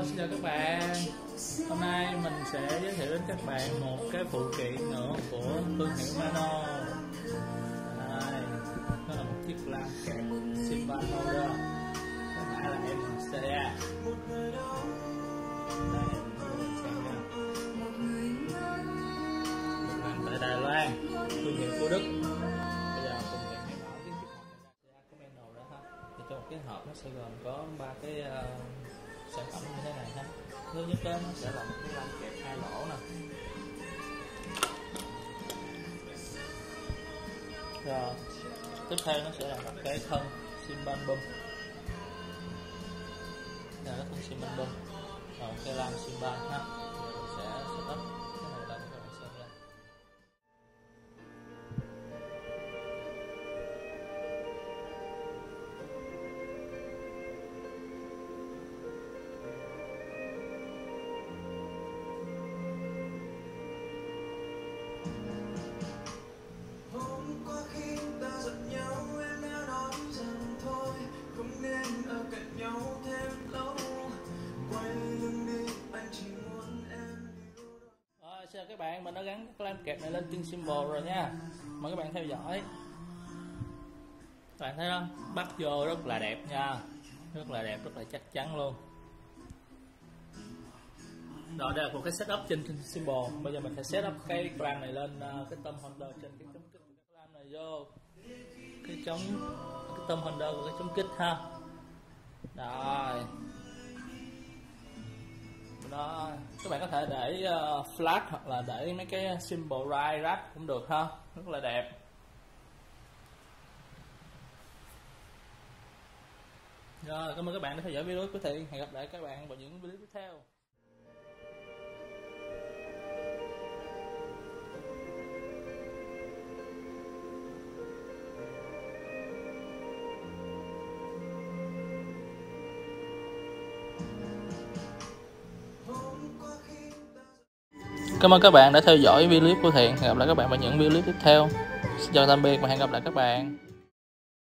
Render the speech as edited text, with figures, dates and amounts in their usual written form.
Xin chào các bạn. Hôm nay mình sẽ giới thiệu đến các bạn một cái phụ kiện nữa của thương hiệu Mano. Đây, nó là một chiếc lam kẹp Simban Holder, cái mã là MCA. Đây, mình xem nha. Được làm tại Đài Loan, thương hiệu của Đức. Bây giờ cùng em hãy mở cái chiếc hộp này ra, có manual đó ha. Thì trong một cái hộp nó sẽ gồm có 3 cái sản phẩm như thế này ha. Thứ nhất đó, nó sẽ là một cái lam kẹp 2 lỗ nè. Rồi tiếp theo nó sẽ là một cái thân Simban bum. Đây là thân Simban bum, rồi một cái lam Simban ha. Mình sẽ setup cái này lên cho các bạn xem nha. Chào các bạn, mình đã gắn cái lam kẹp này lên chân symbol rồi nha. Mời các bạn theo dõi. Các bạn thấy không? Bắt vô rất là đẹp nha. Rất là đẹp, rất là chắc chắn luôn. Rồi đây là một cái setup trên symbol. Bây giờ mình sẽ setup cái lam này lên cái tôm holder trên cái chống kích. Cái lam này vô cái tôm holder của cái chống kích ha. Rồi. Đó, các bạn có thể để flash hoặc là để mấy cái symbol right wrap cũng được ha, rất là đẹp. Rồi, cảm ơn các bạn đã theo dõi video của Thiện. Hẹn gặp lại các bạn vào những video tiếp theo. Cảm ơn các bạn đã theo dõi video clip của Thiện. Hẹn gặp lại các bạn vào những video clip tiếp theo. Xin chào tạm biệt và hẹn gặp lại các bạn.